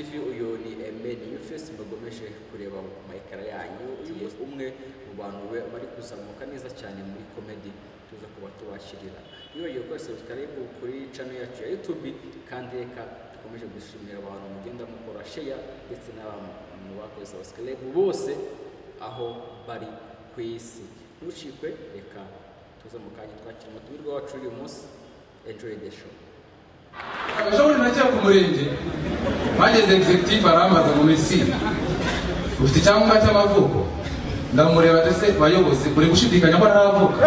TV uyu ni Emeni Face mugomeje kureba mayikara yanyu umwe mu bantu bari kuzamuka neza cyane muri comedy tuza kuba tubashirira iyo yo kwese subscribe kuri channel yacu ya YouTube kandi reka dukomeje gushimira abantu mugenda mukora share ndetse n'abantu bakoze subscribe bose aho bari kwisi ntushikwe reka tuza mu kanya twakira umutumirwa wacu uyu munsi enjoy the show. Abashobora nacyo ku murenge bageze executive aramaza mu Messi ufite icyangombwa cy'amavuko ndamureba ndetse bayobozi kuri gushidikanya ko ntaravuka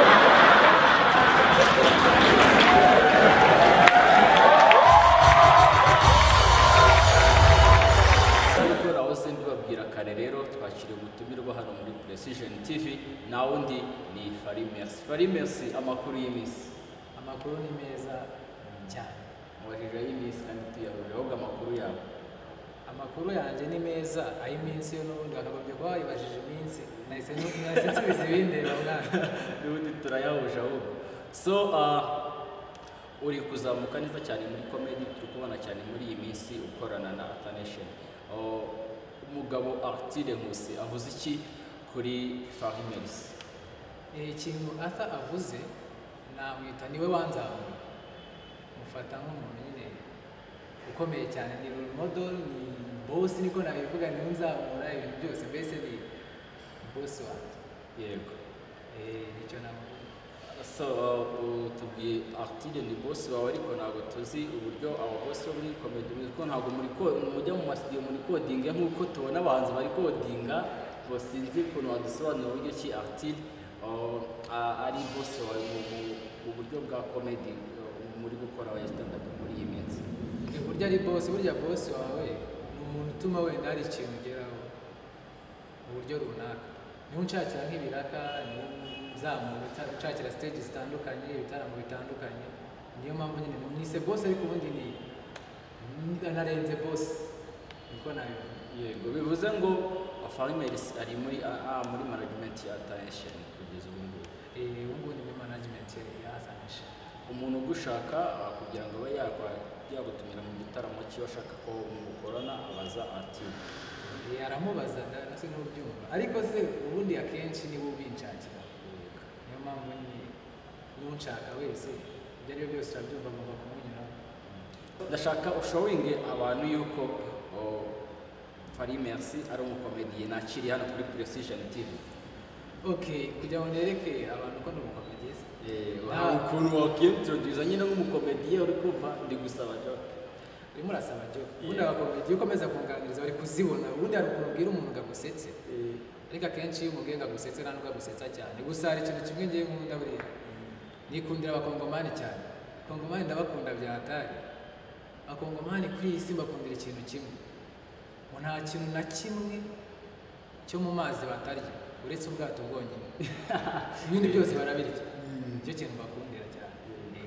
rero twakiriye umutumirwa hano muri Precision TV na wundi ni Fari Merci amakuru y'imisi. Amakuru ni meza cyane mubajije y'imisi kandi tuyahuje ahubwo amakuru yawe. Amakuru yanjye ni meza ay'iminsi yo n'ubundi bakagobye kuba bayibajije iminsi nahise nsubiza ibindeba mwana n'ubundi turayahuje ahubwo. So uri kuzamuka neza cyane muri comedy turi kubona cyane muri iyi minsi ukorana na Athanation. Umugabo Artile Nkusi avuze iki kuri Fari Merci? Ikintu Arthur avuze namwita niwe wanzamuye mufata nk'umuntu nyine ukomeye cyane ni role model ni boss niko nabivuga ni unzamura ibintu byose mbese ni boss wanjye. Yego nicyo navuga. So tubwiye Artile ni boss wawe ariko ntabwo tuzi uburyo abo boss bo muri comedy ko ntabwo muri mujya mu studio muri coding nk'uko tubona abahanzi bari codinga bo sinzi ukuntu wadusobanura uburyo ki Artile ari boss wawe mu buryo bwa comedy muri gukora wa stand up muri iyi minsi. Burya ari boss wawe ni umuntu utuma wenda hari ikintu ugeraho mu buryo runaka niho unshakira nk'ibiraka niho zamura ucakira stage zitandukanye ibitaramo bitandukanye niyo mpamvu nyine nise boss ariko ubundi ni narenze boss niko nabivuga. Yego bivuze ngo Fari Merci ari muri management ya Athanation kugeza ubu ngubu. Ubu ni muri management ya Athanation. Umuntu ugushaka kugira ngo abe yagutumira mu gitaramo cyo ashaka ko mukorana abaza Artile. Aramubaza nase n'ubyumva ariko se ubundi akenshi nibo binshakira niyo mpamvu n'unshaka wese ibyo ari byo byose urabyumva ngomba kumunyuraho. Ndashaka ushowinge abantu yuko Fari Merci ari umukomediye nakiri hano kuri Precision TV. Kugira ngo nereke abantu ko n'umukomediye ukuntu wakintroduce nyine nk'umukomediye uri kumva ndi gusaba joke urimo urasaba joke ubundi abakomediye ukomeza kunganiriza bari kuzibona ubundi hari ukuntu ubwira umuntu agusetse ariko akenshi iyo umubwiye ngo agusetse nta nubwo agusetsa cyane gusa hari ikintu kimwe ngiye nkunda buriya nikundira abakongomani cyane abakongomani ndabakunda bya hatari abakongomani kuri iyi si bakundira ikintu kimwe ngo nta kintu na kimwe cyo mu mazi batarya uretse ubwato bwonyine ibindi byose barabirya nicyo kintu bakundira cyane.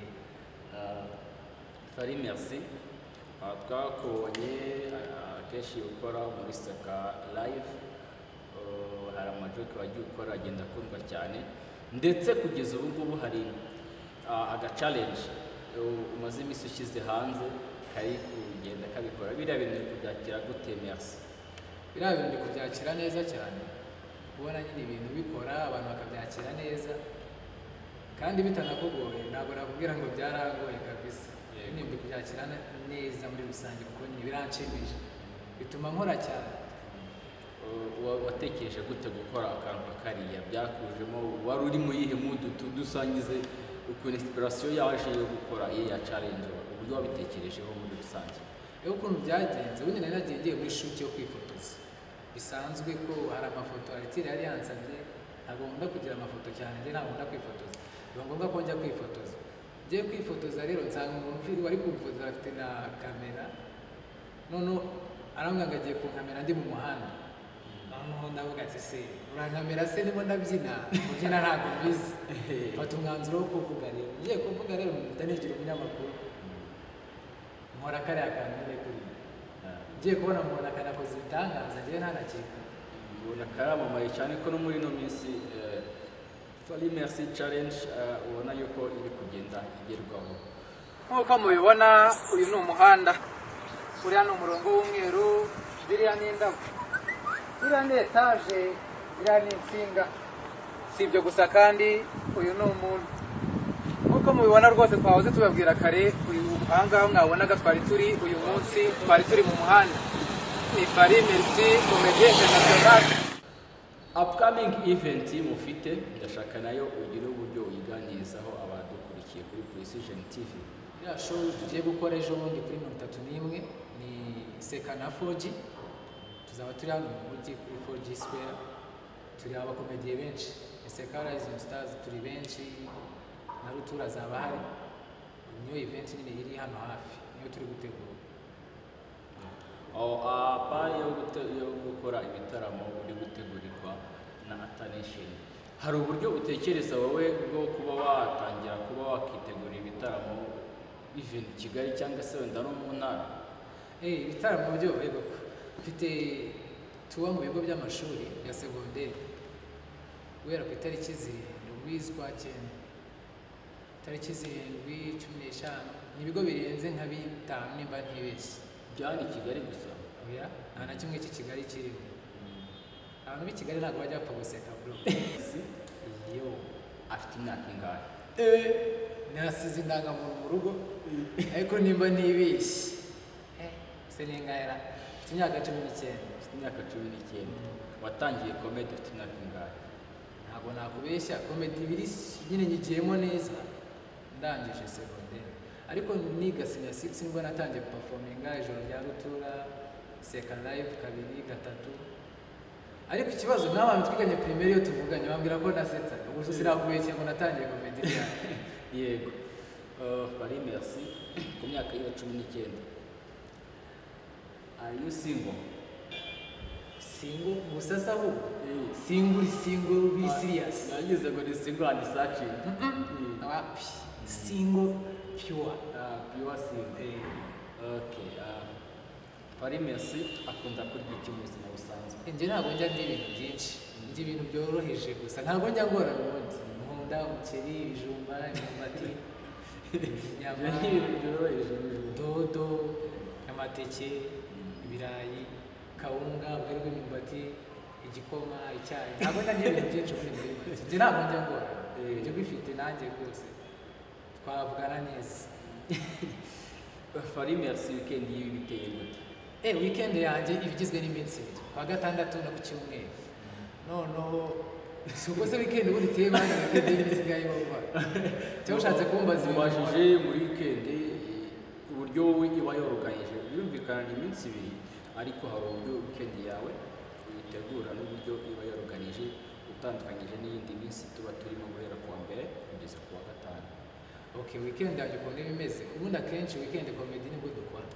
Fari Merci twakubonye akenshi ukora muri Seka live hari amajoke wagiye ukora agenda akundwa cyane ndetse kugeza ubu ngubu hari aga challenge umaze iminsi ushyize hanze kari kugenda kabikora biriya bintu kubyakira gute Merci? Biriya bintu kubyakira neza cyane kubona nyine ibintu bikora abantu bakabyakira neza kandi bitanakugoye ntabwo nakubwira ngo byaragoye kabisa nyine kubyakira neza muri rusange kuko nyine biranshimisha bituma nkora cyane. Watekereje gute gukora akantu kariya byakujemo wari uri mu yihe mood dusangize ukuntu inspiration yaje yo gukora iya challenge uburyo wabitekerejeho muri rusange? Ukuntu byagenze ubundi nari nagiye muri shoot yo kwifotoza bisanzwe ko hari amafoto Artile yari yansabye ntabwo nkunda kugira amafoto cyane njye ntabwo nkunda kwifotoza biba ngombwa ko njya kwifotoza ngiye kwifotoza rero nsanga umuntu wari kumfotoza afite na kamera none arambwira ngo agiye kunkamera ndi mu muhanda noneho ndavuga ati se urankamera se ndimo ndabyina kubyina ntabwo mbizi mfata umwanzuro wo kuvuga rero ngiye kuvuga rero ndanigira umunyamakuru nkora kariya kantu nyine kuri ngiye kubona mbona kanakoze ibitangaza ngewe ntanakeka ubona karamamaye cyane ko no muri ino minsi Fari Merci challenge ubona yuko iri kugenda igerwaho. Nk'uko mubibona uyu ni umuhanda uriya ni umurongo w'umweru, ziriya ni indabo, iriya ni etaje, iriya ni insinga. Si ibyo gusa kandi uyu ni umuntu, nk'uko mubibona rwose twahoze tubabwira kare, ahangaha mwabonaga twari turi uyu munsi twari turi mu muhanda. Ni Paris Merci Comédie Internationale. Upcoming event mufite ndashaka nayo ugire uburyo uyiganirizaho abadukurikiye kuri Precision TV. Ya show tugiye gukora ejo bundi kuri 31 ni Seka na 4G. Tuzaba turi hano mu mujyi kuri 4G Square. Turi abakomediye benshi. Seka Rising Stars turi benshi. Na Rutura zaba hari. Niyo event nyine iri hano hafi. Niyo turi gutegura. Yo gukora ibitaramo uri gutegurirwa na Atanation. Hari uburyo utekereza wowe bwo kuba watangira kuba wakitegura ibitaramo even Kigali cyangwa se wenda no mu ntara? Ibitaramo byo yego mfite tuba mu bigo by'amashuri ya secondaire guhera ku itariki 7 z'ukwa cyenda, itariki 7, 15 ni ibigo birenze nka 5 nimba ntibeshye. Byani Kigali gusa? Oya, nta na kimwe Kigali kirimo. Abantu b'i Kigali ntabwo bajya bapfa guseka bro. Yo afite imyaka ingahe? Nasize indangamuntu mu rugo ariko nimba ntibeshye se ningahera mfite imyaka 19. Ufite imyaka 19. Watangiye comedy ufite imyaka ingahe? Ntabwo nakubeshya, comedy biri nyine nyigiyemo neza ndangije secondaire, ariko niga senior 6 nibwo natangiye performinga ijoro rya Rutura, Seka live 2, 3. Ariko ikibazo n'abantu twiganye primaire yo tuvuganye bambwira ko nasetsa, ubwo sirakuye ngo natangiye comedy cyane. Yego. Paris Merci ku myaka ya 19. Are you single? Single musasa ho? Single be serious. Nagize ngo ni single and searching. Wapi? Single pure. Pure single. Okay. Paris Merci akunda kurya iki mu buzima busanzwe? Njye ntabwo njya ndi ibintu byinshi, ndi ibintu byoroheje gusa, ntabwo njya ngora n'ubundi. Nkunda umuceri, ibijumba, imyumbati, inyama, ibintu byoroheje, dodo, amateke, ibirayi, kawunga, ubwari bw'imyumbati, igikoma, icyayi. Ntabwo njya ibintu byinshi muri muri make. Njye ntabwo njya ngora. Ibyo bifite nanjye rwose twavugana neza. Paris Merci weekend yiwe biteye gute? Weekend yanjye ibigizwe n'iminsi 2, kwa gatandatu no ku cyumweru. Noneho suko se weekend buri teye bana weekend y'ibisigaye baba. Cyo ushatse kumbaza ubajije muri weekend uburyo wowe iba yorganije. Birumvikana ni iminsi 2 ariko hari uburyo weekend yawe uyitegura n'uburyo iba yorganije utandukanyije n'iyindi minsi tuba turimo guhera kuwa mbere kugeza kuwa gatanu. Okay, weekend yanjye ukuntu bimeze. Ubundi akenshi weekend comedy nibwo dukora.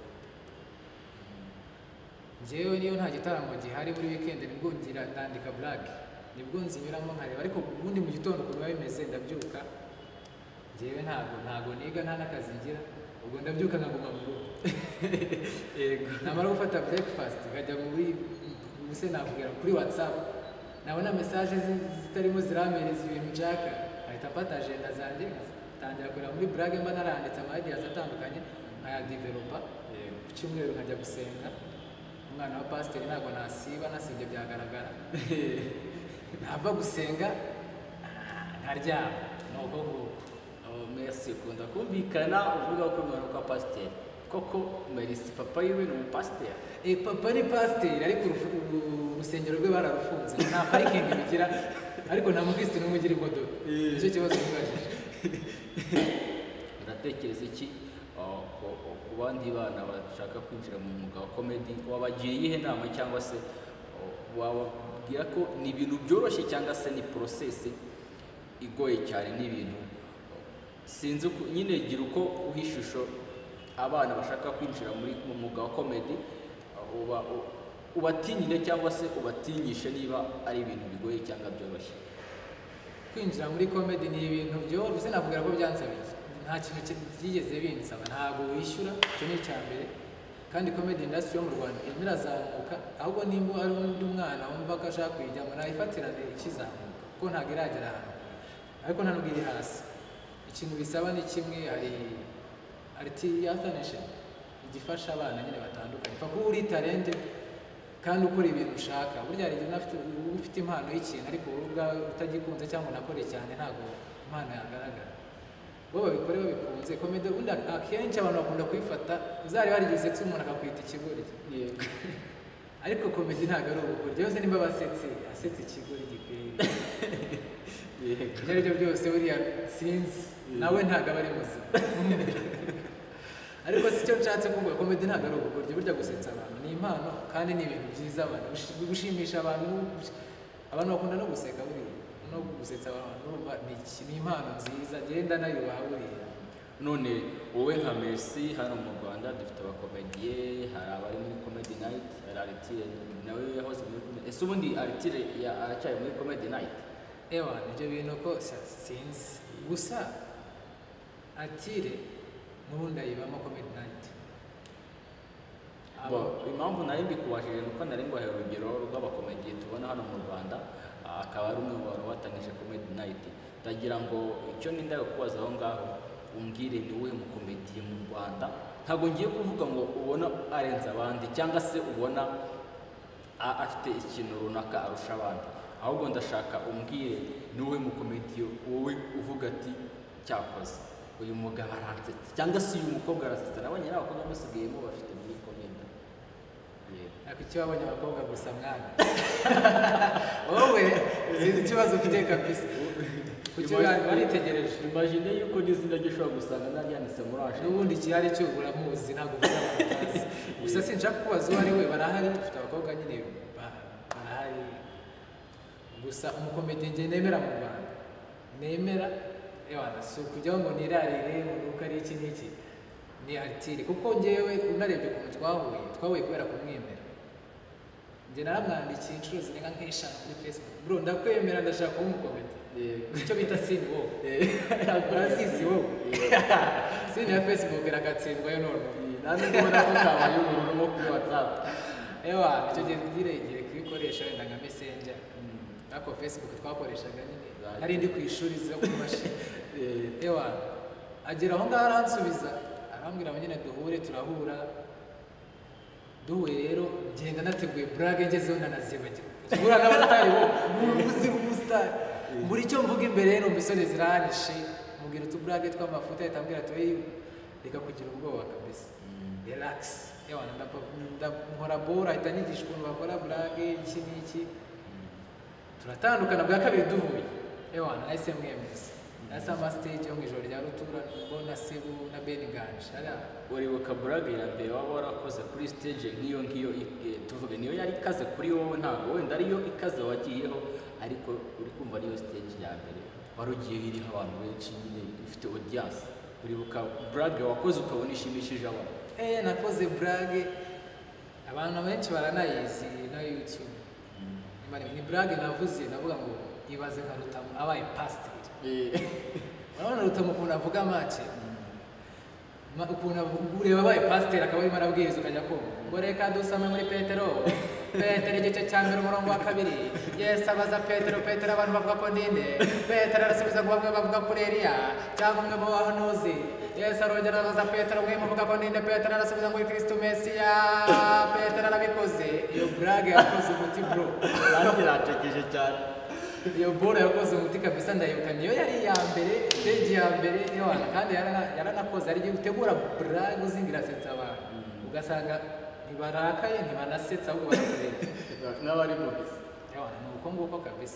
Njyewe niyo nta gitaramo gihari muri weekend nibwo ngira ndandika black, nibwo nzinyuramo nkareba, ariko ubundi mu gitondo ukuntu biba bimeze ndabyuka. Njyewe ntago niga nta n'akazi ngira, ubwo ndabyuka nkaguma mu rugo. Yego. Namara gufata breakfast nkajya muri ubuse navugira kuri WhatsApp, nabona message zitarimo ziramereza ibintu nshaka, ahita mfata agenda zanjye tangira kureba muri blague mba naranditse ama ideas atandukanye nkaya developer. Ku cyumweru nkajya gusenga. Umwana wa pasiteri ntabwo nasiba, nasibye byagaragara. Nava gusenga nkaryama nuko nguko. Merci ukunda kumvikana uvuga ko umwana wa pasiteri koko Merci papa yiwe ni umupasiteri? Papa ni pasiteri ariko urusengero rwe bararufunze, nta parking bigira, ariko nta mukristo n'umwe ugira imodoka. Nicyo kibazo mbajije. Uratekereza iki ku bandi bana bashaka kwinjira mu mwuga wa comedy? Wabagiye iyihe nama cyangwa se wababwira ko ni ibintu byoroshye cyangwa se ni process igoye cyane n'ibintu sinzi nyine gira uko uhishusho abana bashaka kwinjira mu mwuga wa comedy ubatinyire cyangwa se ubatinyishe niba ari ibintu bigoye cyangwa byoroshye? Kwinjira muri comedy ni ibintu byoroshye, navugira ko byansabiye. Nta kintu cyigeze binsaba, ntabwo wishyura, cyo ni cyambere. Kandi comedy industry yo mu Rwanda irazamuka, ahubwo nimba ari undi mwana wumva ko ashaka kuyijyamo nayifatirane ikizamuka, kuko ntabwo iragera ahantu, ariko nta nubwo iri hasi. Ikintu bisaba ni kimwe, hari Atanation gifasha abana nyine batandukanye pfa kuba uri talented kandi ukora ibintu ushaka burya hari igihe ufite impano y'ikintu ariko wowe ubwawe utagikunze cyangwa unakore cyane ntabwo impano yagaragara bo babikore babikunze komedi ubundi akenshi abantu bakunda kuyifata uzari warigeze umuntu akakwita ikigori ariko komedi ntabwo ari ubugoryi byose nimba asetse ikigori gikwiye ibyo ari byo byose buriya sinzi nawe ntabwo aba ari muzima ariko si cyo nshatse kuvuga komedi ntabwo ari ubugoryi burya gusetsa abantu ni impano kandi ni ibintu byiza abantu gushimisha abantu bakunda no guseka buriya no gusetsa abantu urumva ni impano nziza genda nayo bahuriye. None wowe nka Messi hano mu Rwanda dufite abakomediye, hari abari muri comedy night, hari Aritire nawe yahoze muri comedy. Ese ubundi Aritire aracyari muri comedy night? Ewa ibyo bintu ko sinzi gusa Aritire n'ubundi ayibamo comedy night. Impamvu nari mbikubashije nuko nari mbahaye urugero rw'abakomediye tubona hano mu Rwanda, akaba ari umwe mu bantu batangije comedy night. Ndagira ngo icyo ninda kubaza aho ngaho umbwire ni wowe mukomediye mu Rwanda, ntabwo ngiye kuvuga ngo ubona arenze abandi cyangwa se ubona afite ikintu runaka arusha abandi, ahubwo ndashaka umbwire ni wowe mukomediye wowe uvuga ati cyakoze uyu mugabo aransetse cyangwa se uyu mukobwa arasetsa. Nabonye n'abakobwa musigayemo bafite muri komedi. Ariko icyo wabonye abakobwa gusa mwana wowe sinzi ikibazo ufite kabisa kuki baritegereje. Imagine yuko n'izina gishobora gusanga naryanditse muri ashe n'ubundi kihari cyo uramuzi ntabwo uvuga abatazi gusa sinshaka kubaza uwo ari we, barahari dufite abakobwa nyine barahari gusa umukomediye njye nemera mu Rwanda nemera si ukujyaho ngo nirarire ngo nuko ari iki n'iki, ni Aritire kuko njyewe unarebye ukuntu twahuye kubera kumwemera. Njye naramwandikiye inshuro zirenga nk'eshanu kuri Facebook, bro ndakwemera ndashaka kuba umukomedi, icyo bita sini wowe urazizi wowe sini ya Facebook iragatsindwayo none nanjye mbona ko kabaye ubururu nko kuri WhatsApp. Icyo gihe ngire kubikoresha wenda nka Messenger ariko Facebook twakoreshaga nyine hari ndi ku ishuri zo ku mashini. Agera aho ngaho aransubiza arambwira ngo nyine duhure, turahura duhuye rero ngenda nateguye brage ngezeho ndanazibagirwa guhura n'abasitari bo uzi umusitari mbura icyo mvuga imbere ye numva isoni ziranishe mubwira utubrage tw'amafuta ahita ambwira ati reka kugira ubwoba kabisa relax. Nkora bora ahita anyigisha ukuntu bakora brage iki n'iki, turatandukana bwa kabiri duhuye nahise mwemeza nahise amastage yo mu ijoro rya rutura mbona Sebu na Ben Ganje. Uribuka brage ya mbere waba warakoze kuri stage nk'iyo tuvuge niyo yari ikaze kuri wowe, ntabwo wenda ariyo ikaze wagiyeho ariko uri kumva ariyo stage ya mbere wari ugiyeho iriho abantu benshi nyine ifite audience? Uribuka brage wakoze ukabona ishimishije abantu? Nakoze brage abantu benshi baranayizi na YouTube. Ni brage navuze navuga ngo ibaze nka Rutamu abaye pastor. Urabona Rutamu ukuntu avuga make ukuntu ureba abaye pastor akaba arimo arabwiriza ukajya kumva ngo reka dusome muri Petero igice cya mbere umurongo wa 2. Yesu abaza Petero abantu bavuga ko ninde? Petero arasubiza ngo bamwe bavuga kuri Eliya cyangwa umwe mu bahanuzi. Yesu arongera abaza Petero mwe muvuga ko ninde? Petero arasubiza ngo Kristo Mesiya. Petero arabikoze. Iyo brage yakoze umuti bro Yarangiracekeje cyane. Iyo bora yakoze umuti kabisa ndayibuka niyo yari iya mbere stage ya mbere kandi yaranakoze ari gutegura brage uzingirasetsa abantu ugasanga ntibarakaye ntibanasetsa ahubwo barakureba n'abari mu bisi. Ni uko nguko kabisa.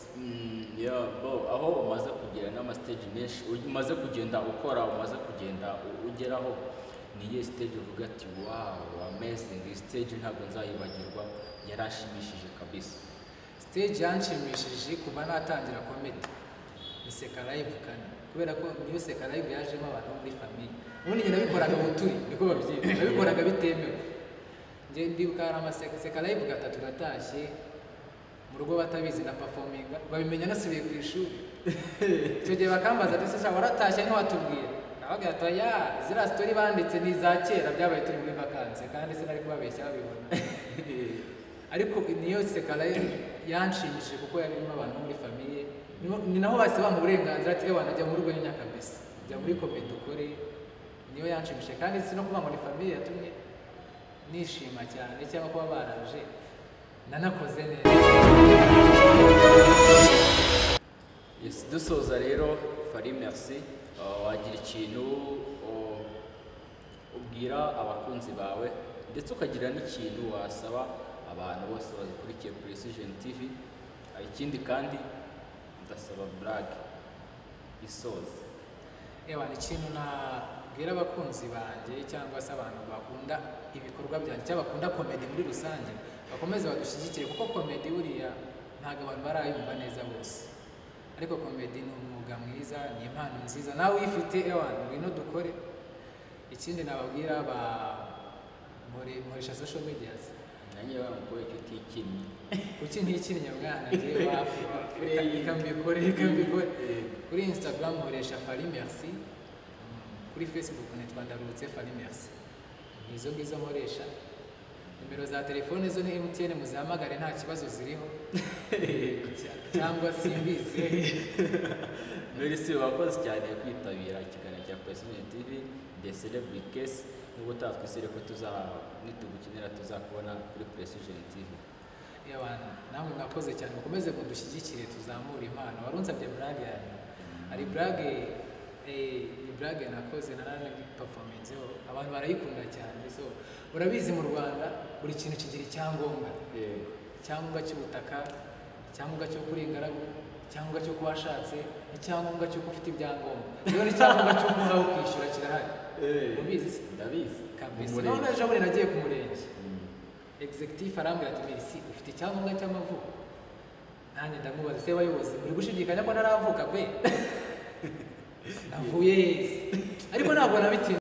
Aho umaze kugera n'amastage menshi umaze kugenda ukora umaze kugenda ugeraho, niye stage uvuga ati wow amazing stage ntabwo nzayibagirwa yarashimishije kabisa? Stage yanshimishije kuva natangira comedy ni Seka Live kane, kubera ko niyo Seka Live yajemo abantu muri famille. Ubundi njye nabikoraga buturi niko babyita, nabikoraga bitemewe. Njye ndibuka Seka Live 3 natashye mu rugo batabizi na performinga babimenya nasubiye ku ishuri. Icyo gihe bakambaza ati sasa waratashye ntiwatubwira? Nabaga ati zira story banditse ni za kera byabaye turi muri vacances kandi sinari kubabeshya babibona. Ariko niyo Seka Live yanshimishije kuko yarimo abantu muri famille, ni naho base bamu uburenganzira ati najya mu rugo nyaka kabisa jya muri comedy ukore. Niyo yanshimishije kandi si no kuba muri famille yatumye nishima cyane cyangwa kuba baraje nanakoze neza. Yes, dusoza rero Fally merci, wagira ikintu ubwira abakunzi bawe ndetse ukagira n'ikintu wasaba abantu bose bazikurikiye Precision TV. Ikindi kandi ndasaba Black isoza. Ni ikintu nabwira abakunzi banjye cyangwa se abantu bakunda ibikorwa byanjye cyangwa bakunda komedi muri rusange, bakomeze badushyigikire kuko komedi buriya ntabwo abantu barayumva neza bose, ariko komedi ni umwuga mwiza, ni impano nziza, nawe uyifite ngwino dukore. Ikindi nababwira nkoresha social medias. Nanjye bamukore icyo utikinnye. Kuki ntikinnye mwana njyewe reka mbikore. Kuri Instagram nkoresha Fally merci, kuri Facebook nitwa Ndarutse Fally merci. Izo ngizo nkoresha. Nimero za telefone zo ni MTN, muzihamagare nta kibazo ziriho cyangwa simbizi. Merci, wakoze cyane kwitabira ikiganiro cya Precision TV The Celebrity Case. Nubwo tatwisere ko nitugukenera tuzakubona kuri Precision TV. Namwe mwakoze cyane, mukomeze kudushyigikire tuzamura impano. Warunsabye brag yanyu, ari brag nakoze narana performance abantu barayikunda cyane. So urabizi mu Rwanda buri kintu kigira icyangombwa, icyangombwa cy'ubutaka, icyangombwa cyo kuri ingaragu, icyangombwa cyo kubashatse, icyangombwa cyo ufite ibyangombwa. Rero icyangombwa cyo kuhaho kwishyura kirahari. Ubizi? Ndabizi kabisa. None ejo bundi nagiye ku murenge, executive arambwira ati merci, ufite icyangombwa cy'amavuko? Nanjye ndamubaza, se bayobozi muri gushidikanya ko naravuka kwe? Navuye yeze, ariko ntabwo nabitinze.